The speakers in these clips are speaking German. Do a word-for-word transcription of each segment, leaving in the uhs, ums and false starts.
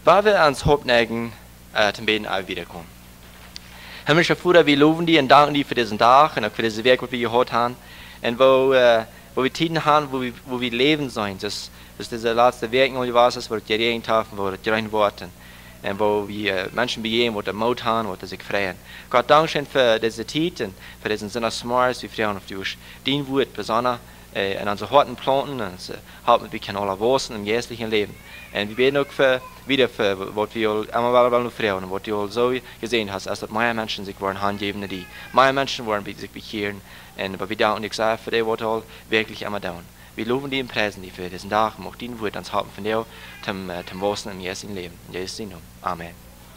Weil wir ans Hauptneigen äh, zum Beten auch wiederkommen. Himmlischer Vater, wir loben dich und danken dir für diesen Tag und auch für diese Werk, was wir gehört haben. Und wo, äh, wo wir Tiden haben, wo wir, wo wir leben sollen. Das, das ist diese letzte Werk, wo was wo wir geredet haben, wo wir geredet wurden. Und wo wir äh, Menschen begehen, die Mut haben, die sich freuen. Gott, danke schön für diese Zeit und für diesen Sinne Smars, wir freuen auf dich. Dein Wort besonders äh, in unsere Horten planten und unsere Haupten, wir können alle wachsen im geistlichen Leben. Und wir beten auch für, wieder für, was wir einmal noch freuen und was du so gesehen hast, als dass mehr Menschen sich wollen handgeben, die mehr Menschen wollen sich bekehren. Und aber wir danken dir sehr für das, was du wirklich einmal tun. Wir loben dich und preisen dich für diesen Tag, auch dein Wort ans Haupten von dir, zum, zum Wachsen im jetzigen Leben. In Jesu Namen. Amen.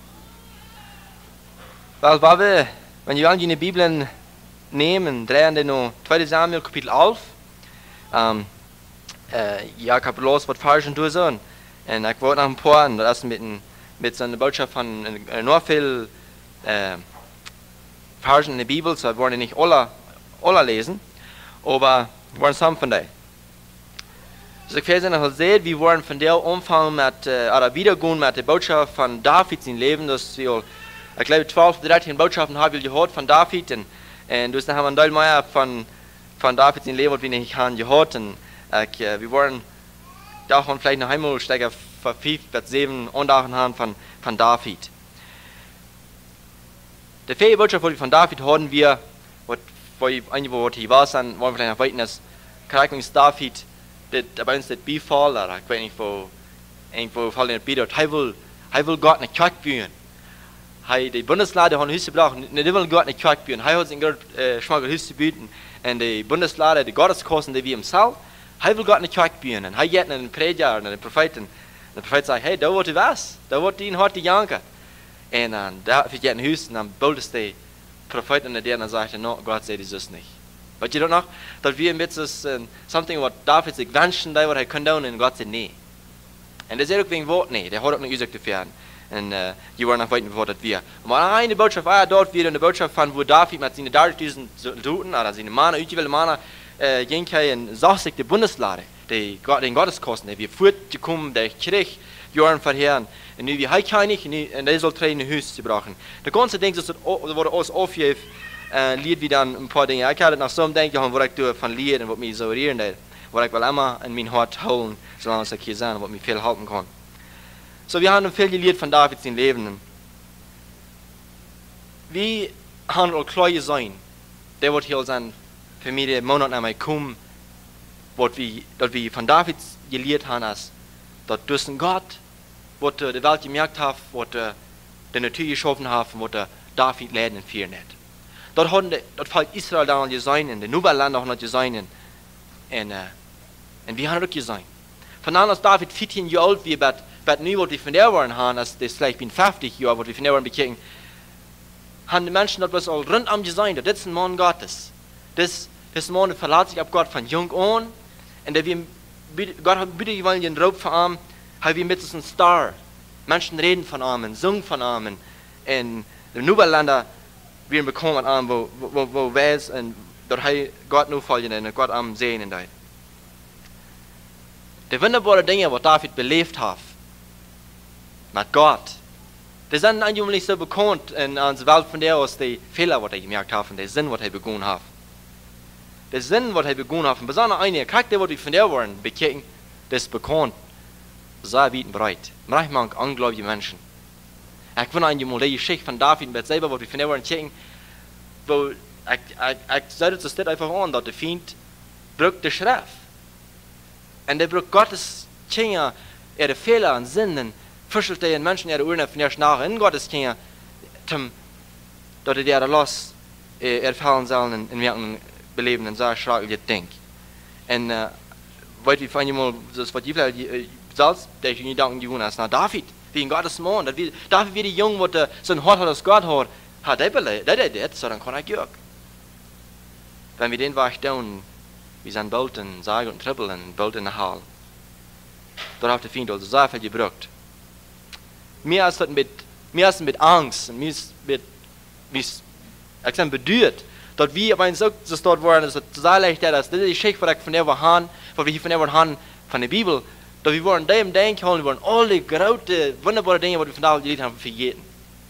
Weil, weil wir, wenn wir die Bibel nehmen, drehen wir noch zweiter Samuel Kapitel elf. Ähm, äh, ja, ich habe los, was falsch und du so. Und ich wollte nach ein paar, und das mit, mit so einer Botschaft von äh, nur viel äh, Versen in der Bibel, so wollen wir nicht alle, alle lesen, aber wir wollen some von denen. So ich weiß nicht, seht, wir wollen von der Umfang mit, äh, oder wiedergehen mit der Botschaft von David sein Leben, dass wir, ich glaube, zwölf, dreizehn Botschaften haben wir gehört von David, und, und das haben wir ein Teil mehr von, von David sein Leben, was wir nicht haben gehört, und ich, äh, wir wollen da auch vielleicht noch einmal steiger für fünf bis sieben Andachten haben von, von David. Die vierte Botschaft, die wir von David hatten, wir, wo ich einige Worte hier war, dann wollen wir vielleicht noch weiter, dass Charakter David, das bei uns das Bifall, oder ich weiß nicht, wo, irgendwo fallen in der Bibel, er will, er will Gott nicht Kirche bauen. Er, die Bundeslade haben Hüsse gebraucht, nicht will Gott nicht Kirche bauen. Er hat sich gerade äh, schmackhaft Hüsse bieten, und die Bundeslade, die Gotteskosten, die wir im Saal, er will Gott nicht Kirche bauen. Und er geht in den Prediger und den Propheten, der Prophet sagt, hey, da wird was, da wird ihn heute jankert. Und dann, da wird ein Hüsse, und dann bildet der Prophet in der und sagt, no, Gott sagt das nicht. Weißt du noch, dass wir mit das, uh, something, was David sich wünschen, da, was er kann tun, und Gott sagt, nee. Und das ist auch wegen Wort, nee, der hat auch nicht gesagt zu werden. Und uh, die wollen noch weiter, was wir. Und eine Botschaft war dort wieder eine Botschaft von, wo David mit seinen dreißigtausend Soldaten, oder seine Männer, übliche Männer, äh, ging und sagt sich die Bundeslade, die, den Gotteskosten, die wir fortgekommen, der Krieg, Jahren vorher. Und nu wir haben nicht, und der soll drei in ein Haus zu brauchen. Der ganze Ding, das wurde alles aufgehört, Uh, lied wie dan een paar dingen. Ik had het nog zo denken wat ik doe van lied en wat mij zo rieren deed. Wat ik wel immer in mijn hart houden, zolang ik hier zijn, wat mij veel helpen kan. So, wir haben viel geleerd van David zijn leven. Wie haben al klaar zijn, der wordt heel zijn familie monat naar mij komen, wat we, dat we van David geleerd hebben, als dat tussen God, wat de Welt gemerkt heeft, wat de natuur geschaffen heeft, wat David leiden en vieren heeft. Dort hat dort fällt Israel da noch gesehen, in den Nuberland auch noch gesehen, und, und, und wir haben auch gesehen. Von dann als David vierzehn Jahre alt, wie bei nu, was wir von der waren haben, als das vielleicht bin fünfzig Jahre, was wir von der waren bekeken, haben die Menschen dort was all rundum gesehen, das ist ein Mann Gottes. Das, das Mann verlässt sich auf Gott von jung an, und der wir, Gott hat bitte wollen den Raub von ihm, haben wir mit uns ein Star. Menschen reden von ihm, singen von ihm, und die Nuberlander, wir bekommen an, wo, wo, wo weiß, und dort hat Gott nur folgen, und Gott am sehen in dort. Die wunderbaren Dinge, die David belebt hat, mit Gott, die sind eigentlich nicht so bekannt in unserer Welt von der aus, die Fehler, die er gemerkt hat, und der Sinn, was er begonnen hat. Der Sinn, was er begonnen hat, und besonders einige Charakter, die von der waren, bekeken, das ist bekannt, sehr weit und breit. Manchmal unglaubliche Menschen. Ich will eigentlich mal die Geschichte von David mit selber, wo wir von der waren checken, wo ich, ich, ich sage das einfach an, dass der Feind braucht die Schrift. Und der braucht Gottes Kinder, ihre Fehler und Sünden, fischelt den Menschen ihre Urne von der Schnarre in Gottes Kinder, dass er der los erfallen sollen in, in ihrem Beleben und sehr schreckliches Ding. Und äh, weil wir von mal das, was die vielleicht selbst, der ich nicht danken, die Jonas, nach David. Wie ein Gottes Mann, dass wir, dafür wie die Jungen, die so ein Hort hat, das Gott hat, hat er belebt, der das, so dann kann er auch. Wenn wir den Weg tun, wie sein Boot und Sage und Trippel und Boot in der Hall, dort hat der Feind also sehr viel gebraucht. Mehr als mit, mehr als mit Angst, mehr als mit, wie es, ich sage, bedeutet, dass wir, wenn es so dort waren, dass es sehr leicht ist, dass diese Geschichte, die ich von der haben, was wir von der haben, von der Bibel, Da wir wollen dem denken, wir wollen alle große, wunderbare Dinge, die wir vandaag geleerd haben, vergeten.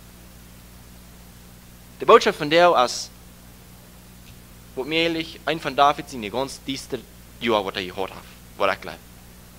Die Botschaft von der ist, wat mir ehrlich, ein von David sind die ganz dieste Jahr, was er gehört hat, was ich glaube.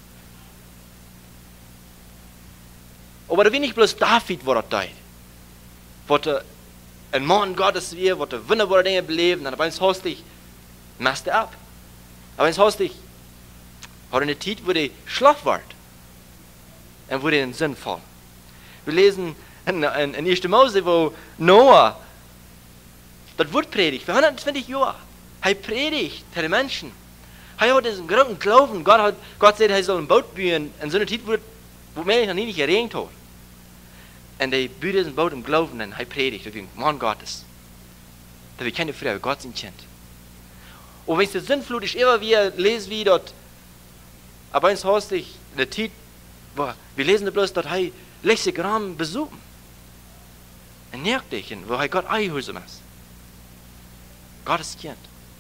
Aber da bin nicht bloß David, was er tut. Was er ein Mann Gottes wir, was er wunderbare Dinge belebt, und aber eins hast dich, machst du ab. Aber eins hast dich, hat eine Zeit, wo die schlecht wird. Und wo die in Sinn fallen. Wir lesen in, in, in erster Mose, wo Noah das Wort predigt, für hundertzwanzig Jahre. Er predigt für die Menschen. Er hat diesen großen Glauben. Gott, hat, Gott sagt, er soll ein Boot bauen, in so einer Zeit, wo, wo man noch nie nicht geregnet hat. Und er baut diesen Boot im Glauben und er predigt, und wir Mann Gottes. Da wir keine Frau, Gott sind Kind. Und wenn es die Sintflut ist, immer wieder lesen wir dort, aber eins heißt ich, in der Zeit, wo wir lesen bloß, dass er letzte Gramm besuchen. Ein Nervdächen, wo er Gott einhülsen muss. Gottes Kind.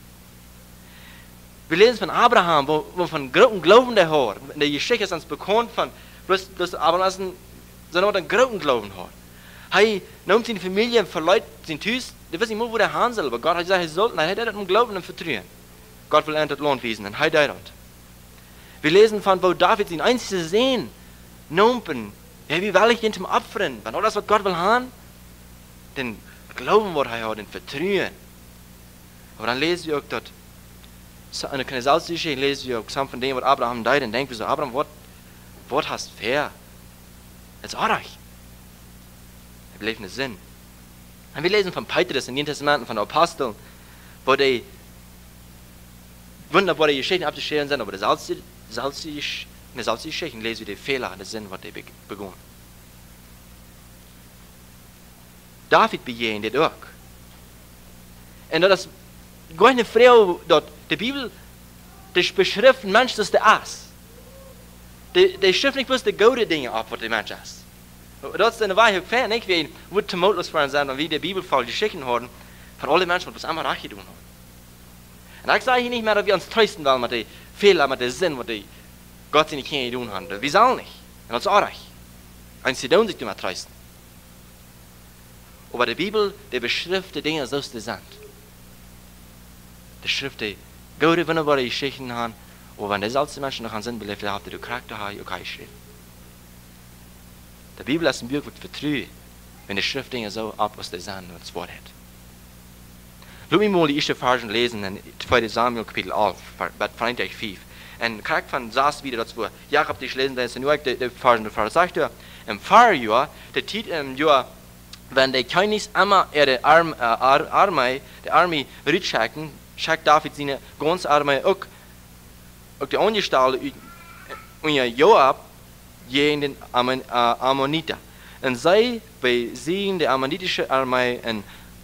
Wir lesen von Abraham, wo, wo von großen Glauben der hat. In der Geschichte ist uns bekannt von, bloß, bloß Abraham ist ein, so einen großen Glauben hat. Er nimmt seine Familie, verleiht sein Tüß, der weiß nicht mehr, wo der Hansel, aber Gott hat gesagt, er sollte, er hat das mit Glauben und Vertrauen. Gott will endlich Lohn wiesen, und er hat das. Wir lesen von, wo David sein einziges Sehen, numpen, ja, wie will ich ihn zum Opfern? Wenn alles, was Gott will haben, den Glauben, was er hat, den Vertrauen. Aber dann lesen wir auch dort, in der Kanalisation lesen wir auch von dem, was Abraham da, und denken wir so, Abraham, was hast du fair? Jetzt auch reich. Er bleibt nicht Sinn. Und wir lesen von Petrus in den Testamenten, von den Aposteln, wo die wunderbare Geschichten abzustellen sind, aber das salzige, salzige, in der salzigen Geschichte lesen wir die Fehler, den Sinn, was die begonnen. David begehen das auch. Und das ist gar eine Frau dort, die Bibel, die beschreibt ein Mensch, das der ist. Die, die schreibt nicht bloß die gute Dinge ab, was der Mensch ist. Das ist eine Wahrheit, fan, nicht wie wo Timotheus fahren sind und wie die Bibel voll Geschichten haben, von allen Menschen, was einmal recht tun haben. Und ich sage hier nicht mehr, dass wir uns trösten wollen mit den Fehlern, mit dem Sinn, was die Gott nicht hier tun haben. Wir sollen nicht. Und das ist auch recht. Und sie tun sich immer trösten. Aber die Bibel, die beschreibt die Dinge, so sie sind. Die Schrift, die gute, wunderbare Geschichten haben, und wenn die salzige Menschen noch einen Sinn belebt haben, die Charakter haben, okay, schreiben. Die Bibel ist ein Buch, das vertraut, wenn die Schrift Dinge so ab, was die sind und das Wort hat. Lass mich mal die erste Verse lesen in zweiter Samuel Kapitel elf, Vers fünf. Und kriegt von Saas wieder dazu, Jakob, die ich lesen, das ist nur die, die Verse, die Verse sagt er, im Fahrjahr, der Tit im Jahr, wenn die Chinese immer ihre Arm, äh, Armee, die Armee rückschicken, schickt David seine ganze Armee auch, auch die Angestalte und Joab gegen den Ammoniter. Und sie besiegen die ammonitische Armee in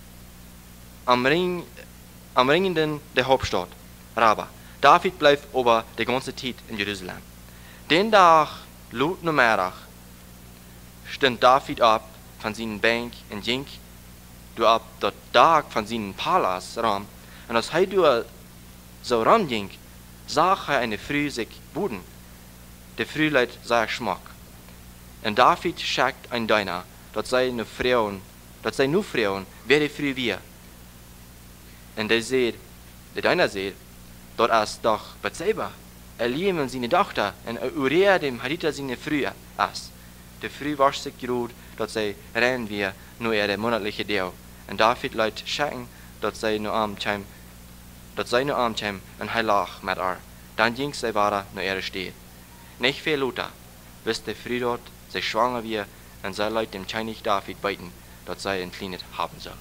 umringenden der Hauptstadt, Rabba. David bleibt aber die ganze Zeit in Jerusalem. Den Tag, laut Nummerach, stand David ab von seinen Bank und ging du ab der Tag von seinem Palast rum. Und als er so rumging, sah er eine Früh sich Buden. Der Frühleid sah Schmack. Und David schickt ein Diener, dort sei nur Frauen, dort sei nur Frauen, wer die Früh wir. Und der sieht, der Diener sieht, dort ist doch Bathseba, Eliam und seine Tochter, und Uriah dem Haditha seine Früh ist. Der Früh wascht sich gerut, dort sei rennen wir nur ihre monatliche Deo. Und David leid schicken, dort sei nur Armcheim, dort sei nur Armcheim, und er lach mit ihr. Dann ging sie weiter nur ihre Stehe. Nicht viel Luther, bis der Früh dort sich schwanger wir, und sei leid dem Chinese David beiten, dort sei entkleinet haben soll.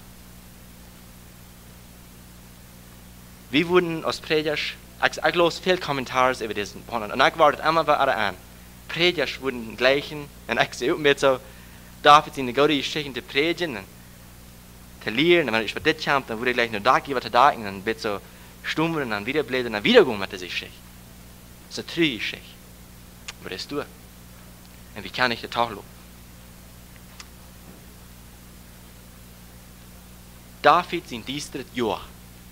Wir wurden als Prediger, ich, ich los viele Kommentare über diesen Punkt, und ich wartet immer bei anderen an. Prediger wurden gleichen, und ich sehe mir so, David in der gute Geschichte zu predigen, und zu lehren, und wenn ich bei das kam, dann wurde ich gleich nur da geben, da und dann wird so stumm und dann wieder bläden, und dann wieder gehen mit dieser Geschichte. Das ist eine traurige Geschichte. Aber das tue. Und wie kann ich den Tag loben? David sind diestre Jahr.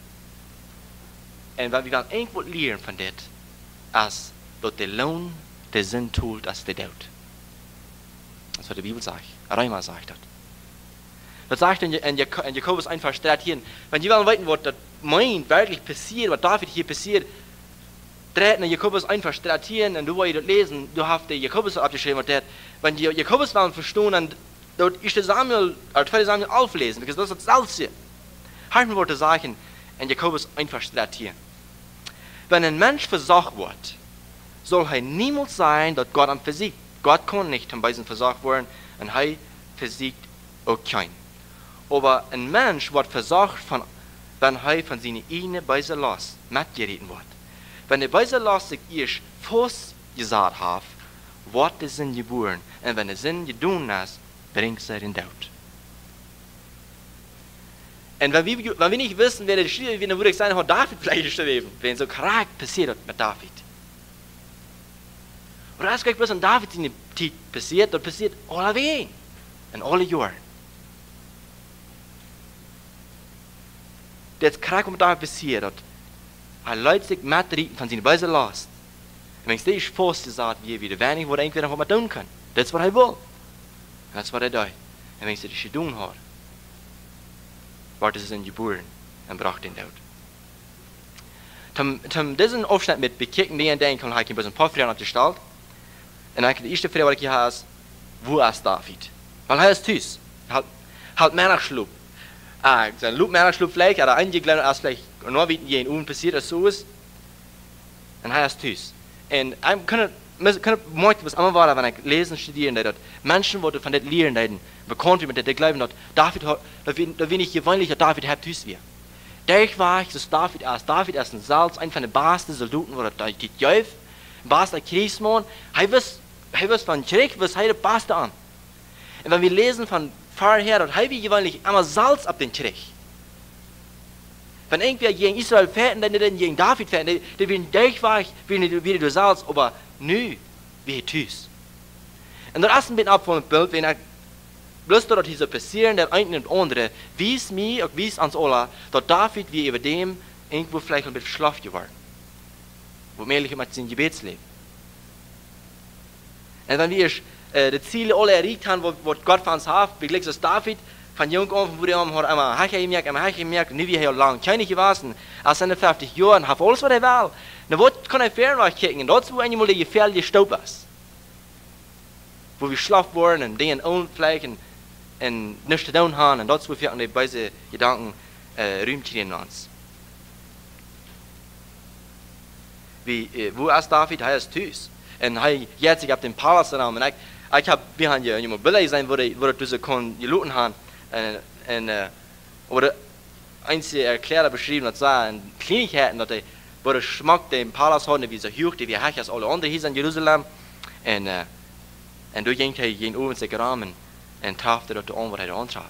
Und wenn wir irgendwo lernen von das, als dort der Lohn der Sinn tut, als der tut. Das ist, was die Bibel sagt. Reimer sagt das. Das sagt in, in, in Jakobus einfach steht hier, wenn die wollen wissen, was das meint, wirklich passiert, was David hier passiert, dreht in Jakobus einfach steht hier, und du willst das lesen, du hast die Jakobus abgeschrieben, und der, wenn die Jakobus wollen verstehen, dann dort ist der Samuel, oder zweite Samuel auflesen, weil das ist das alles hier. Halten Worte sagen, in Jakobus einfach steht hier. Wenn ein Mensch versorgt wird, soll er niemals sein, dass Gott am versiegt. Gott kann nicht am Beisen versorgt werden, und er versiegt auch keinen. Aber ein Mensch wird versorgt, von, wenn er von seinen eigenen Beisen los mitgeritten wird. Wenn der Beise los sich erst Fuß gesagt hat, wird der Sinn geboren. Und wenn der Sinn getan ist, bringt er den Tod. Und wenn wir, wenn wir nicht wissen, wer der Schrieb ist, dann würde ich sagen, hat David vielleicht geschrieben, wenn so Charakter passiert hat mit David. Oder erst gleich, was an David in der Zeit passiert, das passiert alle Wege. In alle Jahren. Das Charakter mit David passiert hat, er lässt sich mitreden von seinen Beisen los. Und wenn es nicht fast gesagt wie wieder wenig, wo er entweder noch was tun kann. Das ist, was er will. Das ist, was er tut. Und wenn es das getan hat, wird es in geboren und braucht den Tod. Zum, zum diesen Aufschnitt mit bekicken, den denken, habe ich ein bisschen ein paar Fragen abgestellt. Und dann die erste Frage, die ich hier habe, ist, wo ist David? Weil er ist Tüß. Halt, halt Männerschlub. Ah, sein Loop Männerschlub vielleicht, oder einige glauben, dass vielleicht nur wie in Uhren passiert, dass so ist. Und er ist Tüß. Und ich kann möchte was immer war, wenn ich lesen, studieren, dass Menschen, die von dem lernen, bekannt werden, die glauben, dass David, da bin ich gewöhnlich, dass David hat Tüß wir. Der war ich, dass David ist. David ist ein Salz, ein von den besten Soldaten, wo er die Jäuf, ein bester Kriegsmann, er weiß, er weiß von Krieg, was er der Beste an. Und wenn wir lesen von vorher, dann haben wir gewöhnlich immer Salz ab den Krieg. Wenn irgendwer gegen Israel fährt, dann nicht gegen David fährt, dann werden der war ich, wie du Salz, aber nö, wie Tüß. Und das erste ab von dem Bild, wenn er bloß dort hier so passieren, der eine und andere, wies mir und wies uns alle, dass David wie über dem irgendwo vielleicht ein bisschen schlaff geworden. Womöglich mit seinem Gebetsleben. Und wenn wir äh, die Ziele alle erreicht haben, was Gott von uns hat, wie gleich das David, von jung an, wo der hat einmal Hache gemerkt, einmal Hache gemerkt, nie wie er lang, keine gewesen, als seine fünfzig Jahren, hat alles, was er will. Na, was kann er fernweg kicken? Dort, wo einmal der gefährliche Staub ist. Wo wir schlaff worden und Dinge unflächen und nichts zu tun haben, und dort, wo wir an die beiden Gedanken äh, Rühmchen in uns. Wie, äh, wo ist David? Er ist Tüß. Und er jetzt sich auf den Palast raum. Und ich, ich habe, wir haben ja immer Bilder gesehen, wo die, wo die diese gelooten haben. Und, und, äh, oder eins erklärt beschrieben, dass er in Kleinigkeiten, dass die, wo der Schmack den Palast hat, wie so hoch, die wie hoch als alle anderen hier in Jerusalem. Und, äh, und du ging er gegen oben sich rahmen und traf er dort an, was er antraf.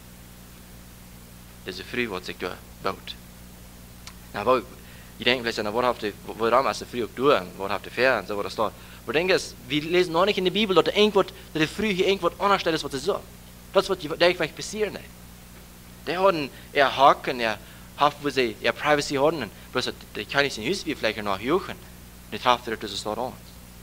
Diese Früh, was sich da baut. Na, ich denke vielleicht, was habt ihr, warum hast du früh auch durch, was habt ihr fair und so, was das da. Aber ich denke, wir lesen noch nicht in der Bibel, dass irgendwas, dass der früh hier irgendwas anders ist, was er so. Das wird vielleicht passieren. Nicht. Der hat er haken, er hat, wo sie er Privacy haben, bloß der kann nicht sein Haus wie vielleicht noch juchen. Und traf er das dort an.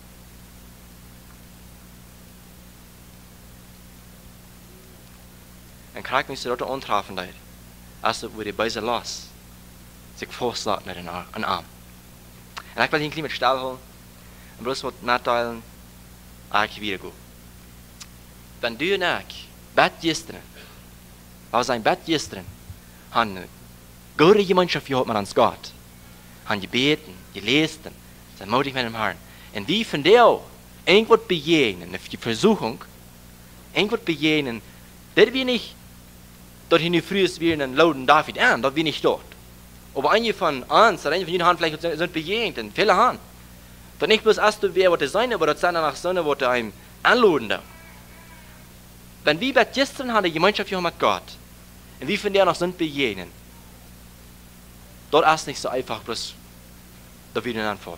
Dann kriegt man sich dort antrafen, als wo die Beise los. Sich vorslagen mit einem Arm. Und ich will hier ein bisschen mit Stall holen und bloß mit mitteilen, ich wieder go. Wenn du und ich Bett gestern, aus ein Bett gestern, haben eine gute Gemeinschaft gehabt mit uns Gott, haben gebeten, gelesen, sind mutig mit dem Herrn. Und wie von der irgendwas begegnen, die Versuchung, irgendwas begegnen, das wir nicht, dort hin früh ist wir einen lauten David an, dort wir nicht dort. Aber einige von uns, oder einige von ihnen haben vielleicht sind begegnet, und viele haben. Dann nicht bloß erst wer was sein, aber das sind danach Sonne, was einem anladen da. Wenn wir bei gestern haben, die Gemeinschaft hier mit Gott, und wie von der noch sind begegnen, dort ist nicht so einfach, bloß da wieder anfangen.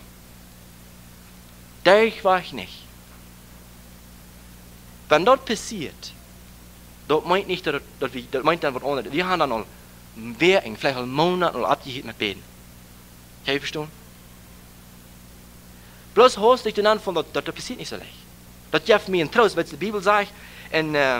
Der war ich nicht. Wenn dort passiert, dort meint nicht, dass, dass wir, dort meint dann was anderes. Wir haben dann noch Wegen, vielleicht einen Monat oder abgehört mit Beten. Kann ich verstehen? bloß hast dich den Anfang, das, das passiert nicht so leicht. Das gibt mir einen Trost, weil die Bibel sagt, in, äh,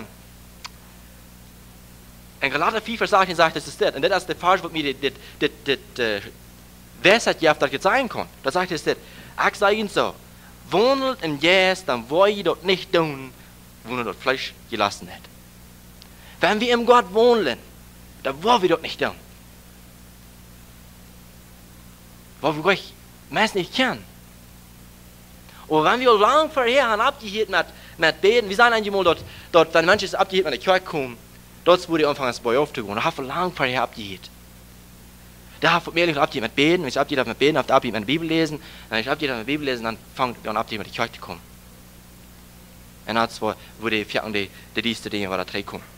in Galater vier, Vers achtzehn sagt, das ist das. Und das ist der Vers, was mir die, die, die, die Weisheit gibt, dass ich das sagen kann. Da sagt es das. Ich sage Ihnen so, wandelt im Geist, dann wollt ihr das nicht tun, wo ihr das Fleisch gelassen hat. Wenn wir im Gott wohnen, dann wollen wir das nicht tun. Weil wir Gott meist nicht kennen. Und wenn wir lang vorher haben abgehört mit, mit Beten, wir sagen einmal dort, dort, wenn Menschen abgehört mit der Kirche kommen, dort wurde anfangen, das Beu aufzugehen. Da haben wir lang vorher abgehört. Da haben wir mehr abgehört mit Beten, wenn ich abgehört mit Beten, habe ich abgehört mit der Bibel lesen. Wenn ich abgehört mit der Bibel lesen, dann fange ich an abgehört mit der Kirche zu kommen. Und das war, wo die vierten, die, die nächste Dinge, wo da drei kommen.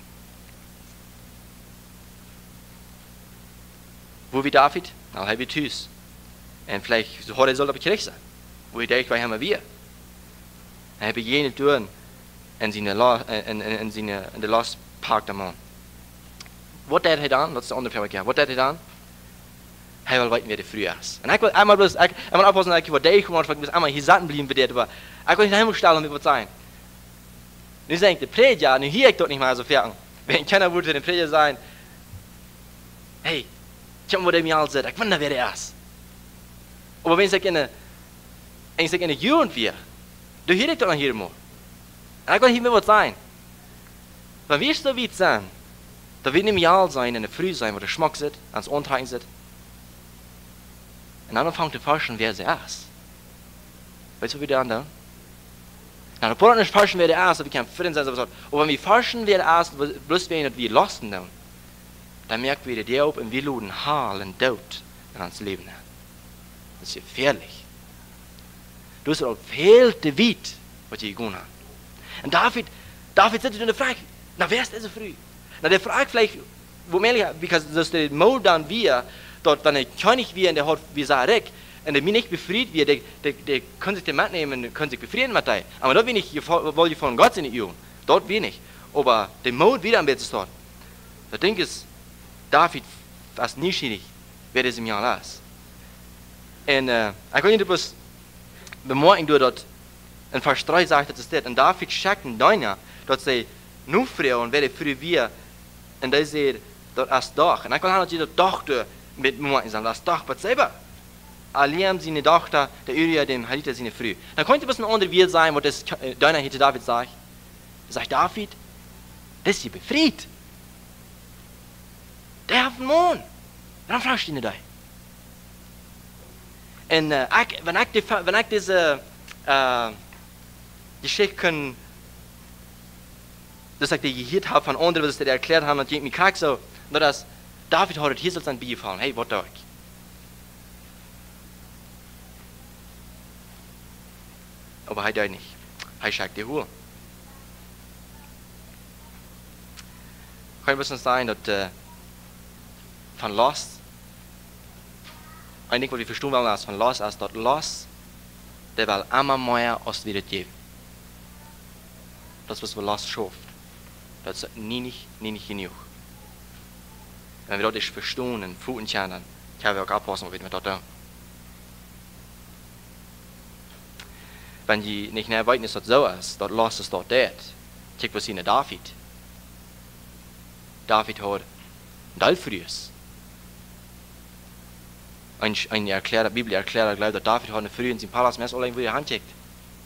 Wo wir David? Na, habe ich Tüß. Und vielleicht so heute soll er Kirche sein. Wo ich denke, was haben wir? Er habe jene Türen in seine in, in, in seine in der Lost Park da Mann. Was der hat dann? Das ist der andere Frage. Was der hat dann? Er will weiten, wie der früher ist. Und ich will einmal bloß, ich will aufpassen, ich will dich kommen, ich will einmal hier satten bleiben bei dir, aber ich will nicht hinstellen, wie was sein. Nu denkt der Prediger, nu hier ich dort nicht mal so fertig. Wenn keiner würde den Prediger sein, hey, ich habe mir mir alles gesagt, ich wundere, wer der ist. Aber wenn ich in der, wenn ich in der Jugend wäre, du hier ich doch noch hier mal. Und ich will hier mit was sein. Wenn wir so weit sind, da wird nicht mehr sein, in der Früh sein, wo der Schmuck sitzt, ans Untreiben sitzt. Und dann fängt der Forschen, wer sie ist. Weißt du, wie der andere? Na, der Bruder nicht forschen, wer der ist, aber wir können Frieden sein, aber wenn wir forschen, wer der ist, bloß wir nicht wir lassen, dann, dann merken wir, der ob und wir luden Haal und Tod in uns Leben. Das ist gefährlich. Du hast auch viel zu weit, was ihr getan habt. Und David, David sitzt in der Frage, na, wer ist das so früh? Na, der fragt vielleicht, wo mehr, because das der Mode dann wir, dort, wenn der König wir in der Haut, wie Sarek, und der mir nicht befriedigt wird, der, der, der kann sich den Mann nehmen, kann sich befrieden mit dir. Aber dort bin ich, weil ich von Gott sind die Jungen. Dort bin ich. Aber der Mode wieder am besten dort. Da denke ich, David fast nie schwierig, wer das im Jahr ist. Und, äh, ich kann nicht bloß bemerken, du dort, in Vers drei sagt, das ist das. Und David schickt in Deiner, dort sei, nur früher und werde früher wir, und da sagt, dort ist doch. Und dann kann halt jeder Tochter mit Momenten sagen, das doch, was selber. Aliam seine Tochter, der Uriah, dem Halita seine Früh. Dann könnte es ein anderer Wirt sein, wo das Deiner hinter David sagt. Sagt David, das ist hier befreit. Der hat einen Mann. Dann fragst du ihn nicht. Und äh, ich, wenn, ich die, wenn ich diese äh, Geschichte kann, dass ich die gehört habe von anderen, was die erklärt haben, und ich mir krieg so, nur dass David hat hier soll sein Bier fallen. Hey, was da ich? Aber er hat nicht. Er schickt die Ruhe. Kann es sein, dass äh, von Lost, eigentlich, was wir verstehen wollen, ist von Lost, ist dort Lost, der will immer mehr als wieder geben. Das, was wir Lost schafft, das ist nie nicht, nie nicht genug. Wenn wir dort nicht verstehen und Fußen kennen, können wir auch abpassen, wie wir dort tun. Wenn die nicht näher weiten, ist das so ist, dort Lost ist dort dort. Check, was hier David. David hat Dalfrius. Ein, ein Erklärer, Bibel-Erklärer glaubt, dass David hat eine Früh in seinem Palast mehr allein, wo er Hand checkt.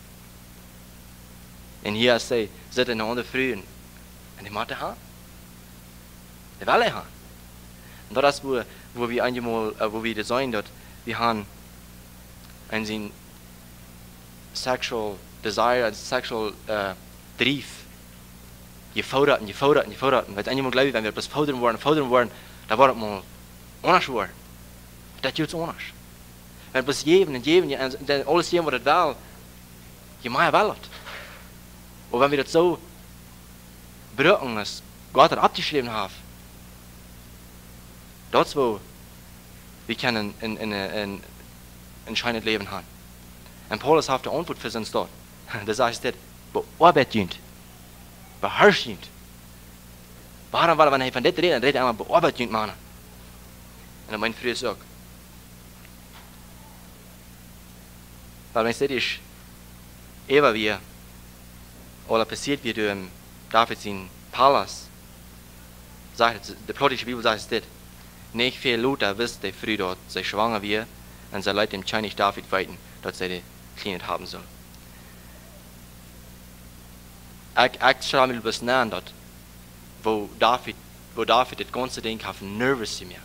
Und hier ist er, sitzt in einer anderen Früh und die macht er Hand. Der will er haben. Und das ist, wo, wo wir einmal, wo wir das sein, dort, wir haben einen sexual desire, einen sexual uh, Drive. Gefordert und gefordert und gefordert. Und weil einmal glaube ich, wenn wir das fordern wollen, fordern wollen, dann wird es mal anders werden. Das ist anders. Wenn wir das geben und geben und alles geben, was das will, je mehr will es. Und wenn wir das so brücken, dass Gott das abgeschrieben hat, dort wo wir können ein, ein, ein entscheidendes Leben haben. Und Paulus hat die Antwort für uns dort. Das heißt, bearbeitet. Beherrschend. Warum, weil wenn er von das redet, dann redet er einmal bearbeitet, Mann. Und dann mein Früh sagt, Weil wenn es das ist, ever wie, oder passiert wie du im David sein Palas, sagt, die plottische Bibel sagt es das, nicht viel Luther wisst, der früh dort sei schwanger wie, und sie Leute dem Chinese David weiten, dass sie die Klinik haben soll. Ich, ich schreibe mir etwas näher dort, wo David, wo David das ganze Ding auf nervös gemerkt.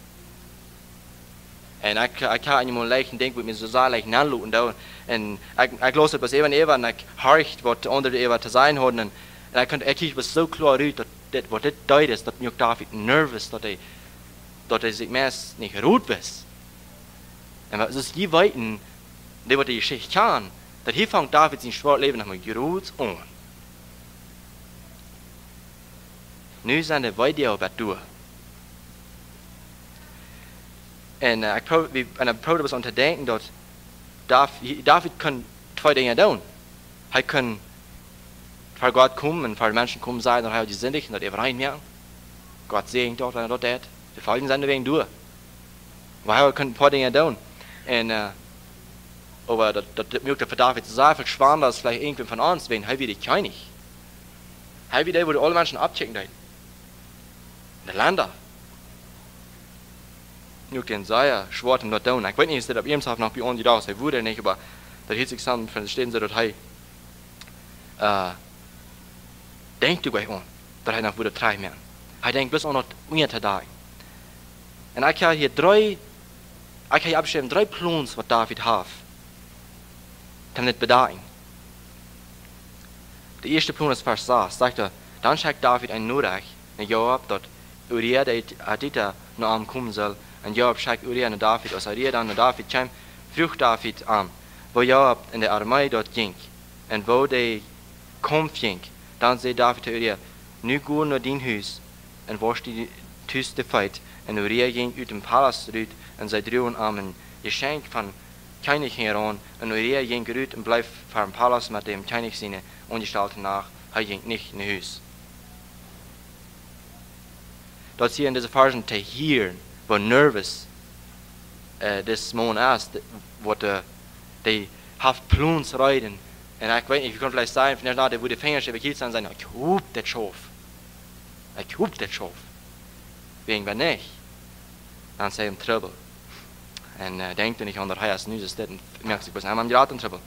Und ich, ich kann nicht mal leicht denken, wie mir so sehr leicht nachluten da. Und ich, ich lasse etwas eben eben, und ich horcht, was andere eben zu sein haben. Und ich kann, ich kriege was so klar raus, dass das, was das deutet ist, dass mir David nervös, dass er, dass er sich mehr nicht ruht ist. Und es ist die Weiten, die, was die Geschichte kann, dass hier fängt David sein Sportleben nochmal geruht an. Nu zijn de weiden op het door. En uh, ik probeer was om te denken dat David, David kan twee dingen doen. Hij kan voor God komen en voor mensen komen zijn dat hij die zinnig en dat hij rein merkt. God zegent dat en dat dat. De volgen zijn de wegen door. Maar hij kan twee dingen doen. En uh, aber dat, dat, dat möchte für David sehr viel schwanger als vielleicht irgendwann von uns, wenn er wieder keinig. Er wieder, wo die alle Menschen abchecken da. De Länder. Nu den sehr schwarz und dort down. Ich weiß nicht, ist das ab ihrem Tag noch bei uns da, er wurde nicht, aber da hielt sich zusammen, verstehen sie dort, hey, äh, denkt du gleich an, dass er noch wurde drei mehr. Er denkt bis auch noch unter da. Und ich habe hier drei, ich habe hier abgeschrieben, drei Plans, was David hat. Kann nicht bedachen. Der erste Plan ist Vers sechs, sagt er, dann schickt David ein Nurach, ein Joab, dort Uriah, der Adita noch am kommen soll, und Joab schickt Uriah nach David, als Uriah dann nach David kam, frug David an, wo Joab in der Armee dort ging, und wo der Kampf ging, dann sagt David zu Uriah, nu geh nach dein Haus, und wasch die tüste Feit, und Uriah ging aus dem Palast raus, und sie drohen am Geschenk von König heran, und Uriah ging raus und bleib vor dem Palast mit dem König seine Angestellten nach, er ging nicht in das Haus. Dat zie je in deze versen te hier, wat nervous uh, this man is, wat uh, die heeft plons rijden. En ik weet niet, je kunt vielleicht zeggen, van nou, die wo die vingers even kiel zijn, zeggen, ik hoop dat schoof. Ik hoop dat schoof. Wegen wenn nicht, dann sei im Trouble. En uh, denkt nicht an der Heiß, nu ist das, merkt sich, was haben wir gerade in Trouble.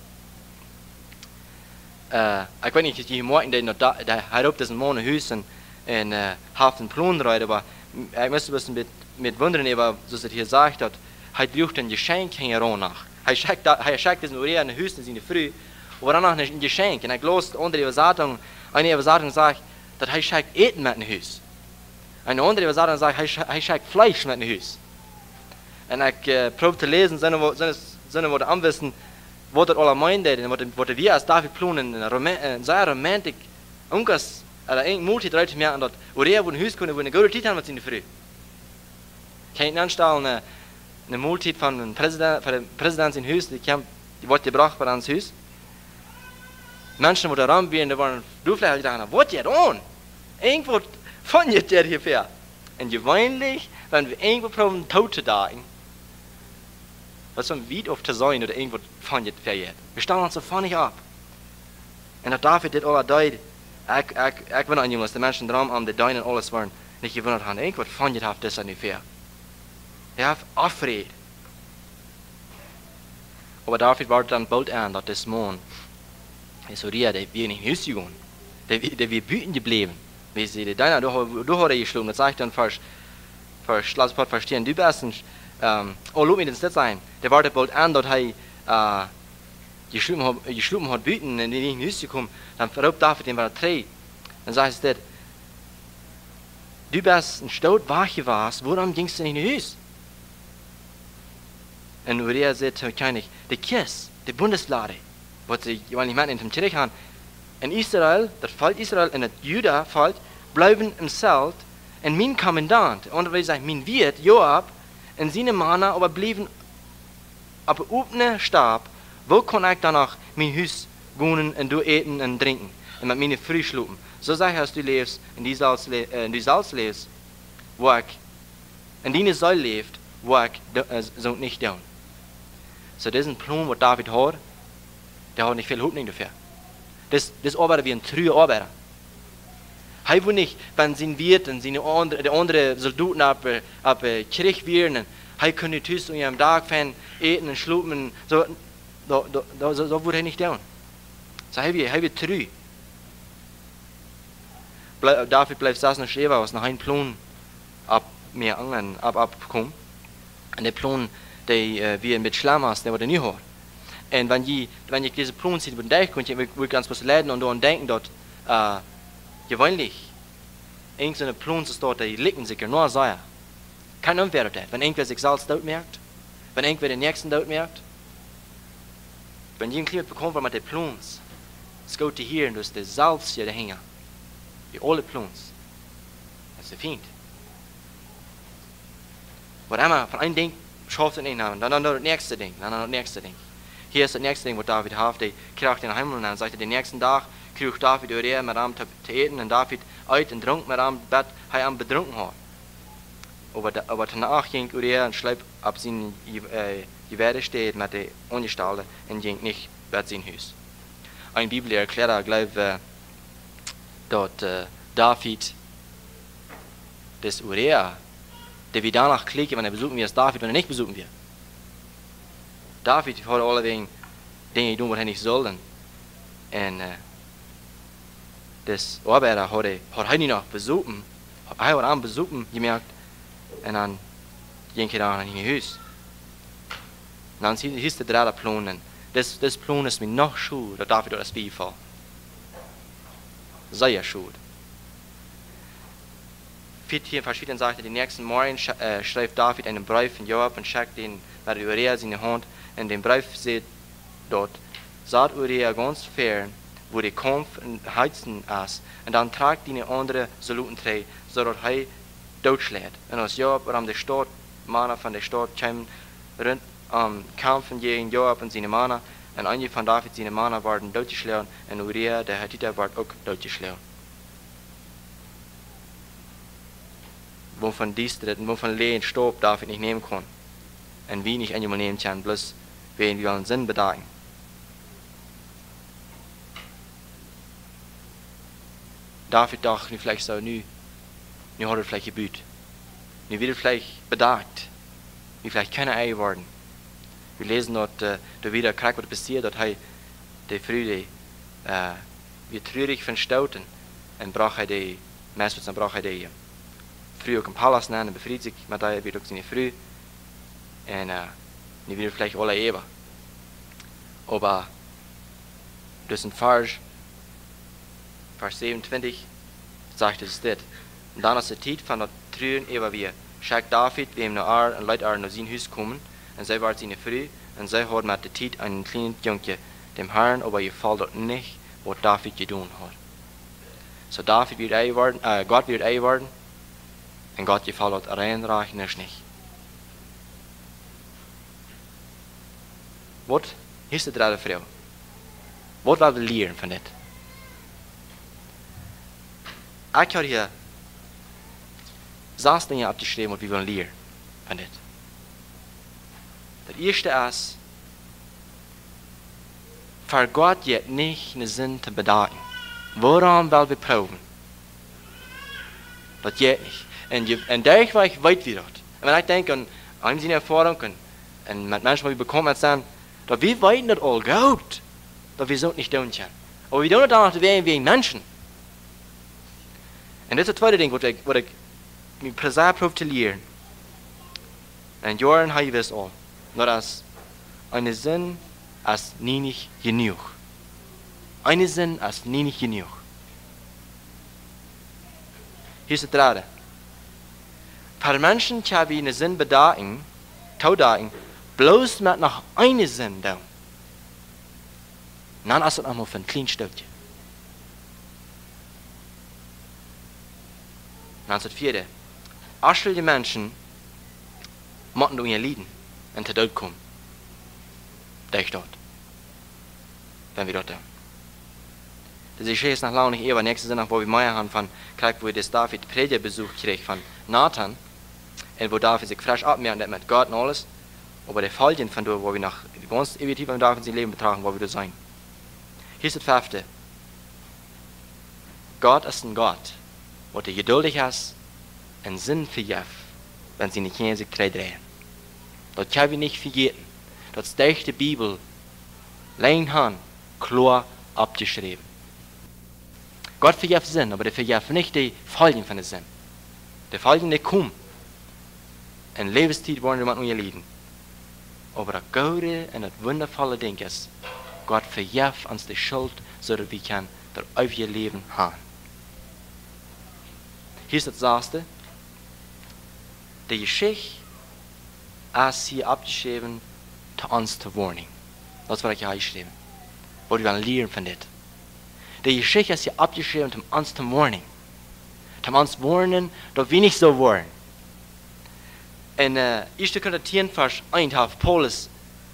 Uh, ik weet niet, je morgen, die hij op diesen Mann in Huis en en uh, haft einen Plan rein, aber ich müsste ein bisschen mit, mit wundern, aber so es hier sagt, dass er braucht ein Geschenk heran nach. Er schickt, er schickt diesen Uriah in den Haus in die Früh, aber danach ein Geschenk. Und er glaubt, unter der Übersetzung, eine Übersetzung sagt, dass er schickt Eten mit dem Haus. Eine andere Übersetzung sagt, er schickt Fleisch mit dem Haus. Und ich äh, probiere zu lesen, sondern wo die anwissen, was das alle meint, was wir als David planen, in sehr romantik umgehst, oder ein Multit Leute mehr an dort, wo der wo ein Haus kommt, wo eine gute Zeit haben in der Früh. Kein anstellen eine, eine Multit von dem Präsident, von dem Präsident in Haus, die kam, die wurde gebracht bei uns Haus. Menschen, die da ranbieren, die waren, du vielleicht gedacht, was ihr da? Irgendwo von ihr der hierher. Und gewöhnlich, wenn wir irgendwo probieren, tot zu dagen, was so ein Wied auf zu sein oder irgendwo von ihr verjährt. Wir stellen uns so von nicht ab. Und dann darf ich das alle deuten. Ik, ik, ik ben aan jongens, de mensen erom aan de duinen alles waren niet gewunderd aan. Ik wat van je heeft dus ungefähr. Je hebt afred. Aber David war dann bald an, dass das Mann, so der, der wir nicht Hüsse gehen, der, der wir büten geblieben. Wie sie die Duinen, du, du hast er geschlagen, das sage ich dann first, first, lass mich verstehen, du bist nicht, ähm, oh, lob mir das nicht sein, der war bald an, dass er, äh, geschlagen hat büten, in die nicht Hüsse kommen, dann verraubt David den war drei. Dann sagt es das, du bist ein Stout Wache warst, woran gingst du in die Hüsse? Und Uriah sagt zu König, die Kiss, die Bundeslade, was sie, weil ich meine, in dem Kirch haben, in Israel, das Volk Israel und das Juda Volk, bleiben im Zelt, und mein Kommandant, und wie sagt, mein Wirt, Joab, und seine Männer, aber blieben auf einem Stab, wo kann ich danach mein Haus gehen und du eten und trinken und mit meine Früh schlupen? So sag ich, dass du lebst, in die Salz, äh, in die Salz lebst, wo ich, in deine Säule lebt, wo ich äh, so nicht tun. So diesen Plan, was David hat, der hat nicht viel Hoffnung dafür. Das, das arbeitet wie ein trüger Arbeiter. Er will nicht, wenn sie wird und seine andere, die andere Soldaten ab, ab Krieg werden, er kann nicht tüst und am Tag fan eten und schlupen, so, da, da, da, so, so würde er nicht tun. So er wird, er wird trü. Ble David bleibt saßen und stehen, aus nach einem Plan ab mir angeln, ab, abkommen. Und der Plan, der äh, wir mit Schlamm hast, der wird er nie hat. Und wenn ich, wenn ich diese Plan sieht, dann ich könnte ich ganz was leiden und daran denken, dass äh, gewöhnlich irgendeine Plan zu starten, die liegen sich nur sehr. Kein Umwehr das. Wenn irgendwer sich selbst dort merkt, wenn irgendwer den nächsten dort merkt, wenn jemand Klimat bekommt, weil man die Plans, es geht hier und das ist selbst hier dahinter. Die alle Plans. Das ist der Feind. Was immer von einem Ding schafft es nicht, dann dann das nächste Ding, dann das nächste Ding. Hier ist das nächste Ding, was David hat, der kriegt den Himmel und dann sagt er, den nächsten Tag kriegt David über er mit ihm zu eten und David uit und trunk mit ihm Bett, er am betrunken hat. Aber, aber danach ging er und schlepp ab sein äh, Gewehr steht mit der Ungestalte und ging nicht bei sein Haus. Ein Bibel erklärt, glaube ich, dass äh, David das Uriah, der wir danach klicken, wenn er besuchen wir, ist David, wenn er nicht besuchen wir. David hat alle wegen Dinge tun, was er nicht sollen. Und äh, das Arbeiter hat er, hat er nicht noch besuchen, er hat am besuchen gemerkt, und dann ging er dann in ihr Haus. Und dann hieß der dritte Plan, das, das Plan ist mir noch schuld, dass David das Beifall. Sehr schuld. Hier verschieden sagte, den nächsten Morgen äh, schreibt David einen Brief von Joab und schickt den nach Uriah seine Hand. Und den Brief steht dort, sagt Uriah ganz fern, wo der Kampf und Heizen ist. Und dann tragt die andere Soldaten drei, so dass er totschlägt. Und als Joab um die Stadt, Männer von der Stadt kamen, rund am Kampf gegen Joab und seine Männer. Und einige von David seine Männer waren totgeschlagen. Und Uriah, der Hittiter, war auch totgeschlagen. Wovon dies dritten, wovon Lehen Stob David nicht nehmen kann. Und wie nicht einmal nehmen kann, bloß wenn wir einen Sinn bedachen. David dachte, vielleicht so, nu, nu hat er vielleicht gebüht. Nu wird er vielleicht bedacht. Nu vielleicht keine Eier worden. Wir lesen dort, äh, da wieder Krieg was passiert, dass er die Früde, äh, wird traurig von Stauten, und brach er die, meistens dann brach er die, früher im Palast nennen und befriedet sich mit der wird auch seine Früh. Und äh, nicht wieder vielleicht alle Eber. Aber das ist ein Vers, Vers siebenundzwanzig, sagt es das. Und dann ist die Zeit von der Trühen Eber wir. Schickt David, wem noch er und Leute nach sein Haus kommen, und sie war seine Früh, und sie hat mit der Zeit einen kleinen Jungen, dem Herrn, aber ihr fällt dort nicht, was David getan hat. So David wird ein worden, äh, Gott wird ein worden, und Gott gefällt dort reinreichen ist nicht. Was ist die dritte Frau? Was wollen wir lernen von das? Ich habe hier sechs Dinge abgeschrieben, was wir wollen lernen von das. Das erste ist, für Gott jetzt nicht einen Sinn zu bedenken. Woran wollen wir proben? Das geht nicht. Und, und dadurch war ich weit wieder. Und wenn ich denke an eine Erfahrung und, und mit Menschen, die wir bekommen haben, dass wir weiten das all gut, dass wir so nicht tun können. Aber wir tun das danach wie ein Menschen. Und das ist das zweite Ding, was ich, was ich mir präsent probiere zu lernen. Und Jahren habe ich das all. Nur als eine Sinn als nie nicht genug. Eine Sinn als nie nicht genug. Hier ist das dritte. Für Menschen kann wir einen Sinn bedachen, taudachen, bloß mit noch einem Sinn da. Dann ist es einmal für ein kleines Stückchen. Dann ist das vierte. Als die Menschen möchten durch ihr Leiden und zu Tod kommen. Der ist dort. Wenn wir dort da. Das ist jetzt noch lange nicht eher, weil nächstes Jahr, wo wir mehr haben, von Krieg, wo das David Predigerbesuch kriegt von Nathan, und wo David sich frisch abmerkt mit Gott und alles, aber der Folgen von dort, wo wir nach Bei uns ewig beim Tag in sein Leben betrachten, wo wir das sein. Hier ist das Fünfte. Gott ist ein Gott, wo er geduldig ist und Sinn verjeft, wenn sie nicht hier sich drehen. Das können wir nicht vergessen. Das ist die Bibel, allein haben, klar abgeschrieben. Gott verjeft Sinn, aber der verjeft nicht die Folgen von dem Sinn. Die Folgen, die kommen. In Lebenszeit wollen wir jemanden lieben. Aber das Gute und das wundervolle Ding ist, Gott verjeft uns die Schuld, sodass wir kann das ewige Leben haben. Hier ist das Sechste. Die Geschichte ist hier abgeschrieben, zu uns zu warnen. Das ist, was ich hier geschrieben habe. Wo wir lernen von das. Die Geschichte ist hier abgeschrieben, um uns zu warnen. Um uns zu warnen, dass wir nicht so wollen. In uh, erster Korinther Vers eins hat Paulus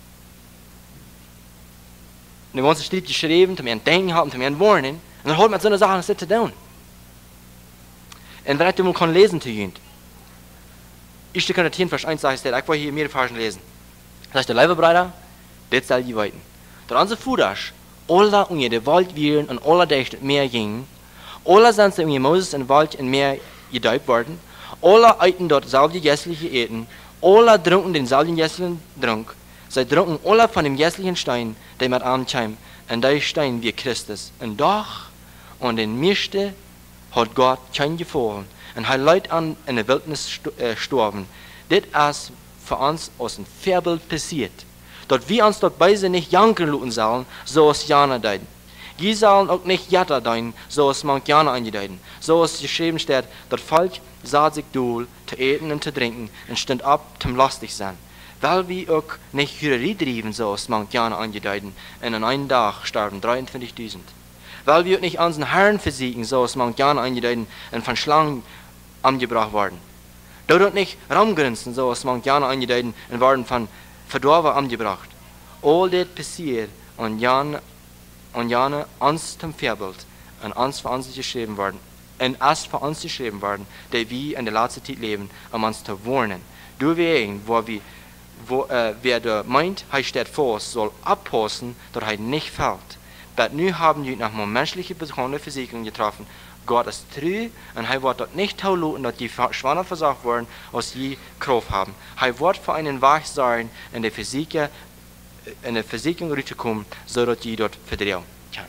eine ganze Schritt geschrieben, um ihn denken haben, um ihn warnen. Und dann holt man so eine Sache, das zu tun. Und wenn ich das mal kann lesen zu ihnen. erster Korinther Vers eins sagt, ich will hier mehrere Versen lesen. Das heißt, der liebe Bruder, das soll die weiten. Der andere Fudasch, alle unter der Wald wären und alle dächten mehr gingen, alle sind sie unter Moses in Wald in Meer gedäubt worden, alle eiten dort selbe jässliche Eten, alle trunken den selben jässlichen Trunk, sie trunken alle von dem jässlichen Stein, der mit ankam, und der Stein wie Christus. Und doch, und den Mischte hat Gott kein gefallen, und er leid an in der Wildnis gestorben. Das ist für uns aus dem Vorbild passiert. Dort wir uns dort beide nicht janken lassen sollen, so es Jana deuten. Die sollen auch nicht Jatta deuten, so es man Jana angedeuten. So es geschrieben steht, dort Volk sah sich dohl, zu eten und zu trinken, und stand ab zum lastig sein. Weil wir auch nicht Hürerie trieben, so es man Jana angedeuten, und an einem Tag starben dreiundfünfzigtausend. Weil wir auch nicht unseren Herrn versiegen, so es man Jana angedeuten, und von Schlangen angebracht worden. Dort nicht Raumgrenzen, so es man Jana angedeuten, und waren von Verdorben angebracht. All das passiert und Jan und Jana uns zum Vorbild und uns für uns geschrieben worden. Und es für uns geschrieben worden, die wir in der letzten Zeit leben, um uns zu warnen. Du wegen, wo wir, wo, äh, wer der meint, er steht vor uns, soll abpassen, dass er nicht fällt. Aber nun haben wir nach menschlichen Begründungen Versicherung getroffen. Gott ist treu und er wird dort nicht taulauten, dass die Schwanger versagt worden, aus je Kraft haben. Er wird für einen Weg sein, in der Versicherung, in der Versicherung rüberzukommen, so dass die dort verdrehen kann.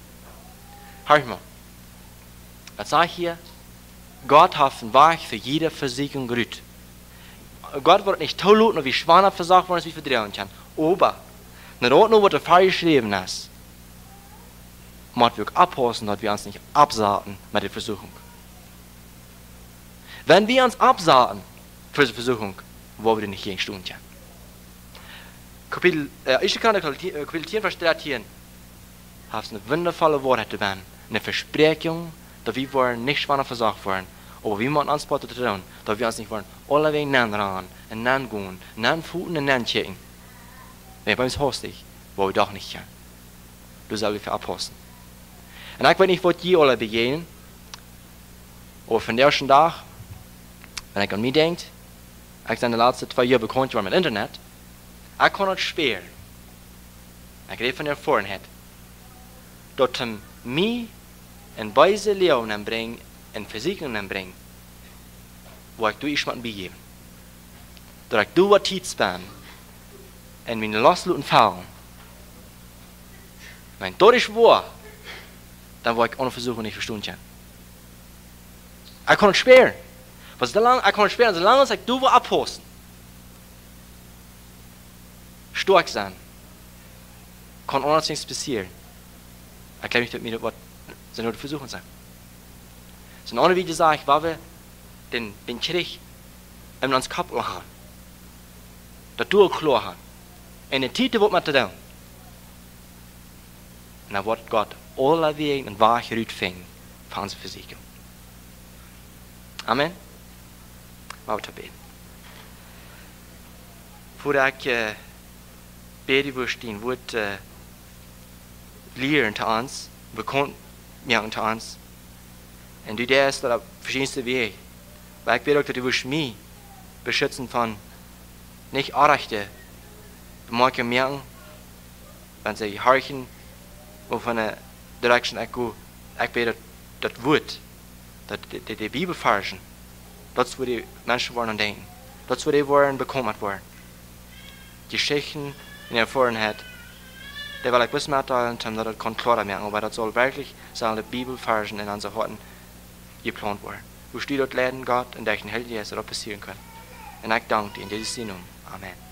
Hör mal. Was sage ich hier? Gott hat einen Weg für jede Versicherung rüber. Gott wird nicht taulauten, wie Schwanger versagt worden ist, wie verdrehen kann. Aber, nicht nur, was der Fall geschrieben ist, muss wir abpassen, dass wir uns nicht absaten mit der Versuchung. Wenn wir uns absaten für die Versuchung, wo wir nicht gegen tun können. Kapitel, äh, ich kann Kapitel zehn, Vers dreizehn, hat es eine wundervolle Worte zu werden, eine Versprechung, dass wir wollen nicht schwanger versagt werden, aber wir müssen uns zu tun, dass wir uns nicht wollen, alle Wege nennen ran, und nennen gehen, nennen Futen und nennen checken. Wenn bei uns hostig, wo wir doch nicht können. Du sollst wir abpassen. Und ich weiß nicht, was die alle begehen, aber von der ersten Tag, wenn ich an mich denke, ich in den letzten zwei Jahren bekannt war mit Internet, ich kann es schwer, ich rede von der Vorheit, dort mich in beide Leben bringen, in Versicherungen bringen, wo ich durch jemanden begeben. Dort ich durch Zeit sparen, und meine Lostluten fallen. Wenn das ist wahr, dann wo ich ohne Versuchung nicht verstehen kann. Ich kann es schwer. Was lang, ich kann es schwer, solange ich du abhosten. Stark sein. Kann ohne nichts passieren. Ich glaube nicht, dass mir das sind nur die Versuchung sein. Es ist ohne wie gesagt, weil wir den, den Krieg in uns Kopf haben. Das du klar haben. In der Titel wird man zu tun. Und dann wird Gott alle Wege und Wahrheit rüberfinden für unsere Versicherung. Amen. Wollen wir beten. Voor ik uh, beten wil stehen, wordt uh, leren te ons, bekend maken te ons. En du derst dat op verschillende wegen. Maar ik weet ook dat du wirst mich beschützen von nicht Arrechte. Du magst merken, wenn sie horchen, wovon eine Direction ich go, ich bin das Wort, das die, die Bibel forschen, das wo die Menschen wollen denken, das wo die wollen bekommen wollen. Geschichten in der Vorhinein, der will ich bis mitteilen, dass das kann klar merken, aber das soll wirklich so die Bibel forschen in unseren Horten geplant werden. Wo steht dort Leiden Gott und der Held Jesus, das passieren kann. Und ich danke dir in Jesus Namen. Amen.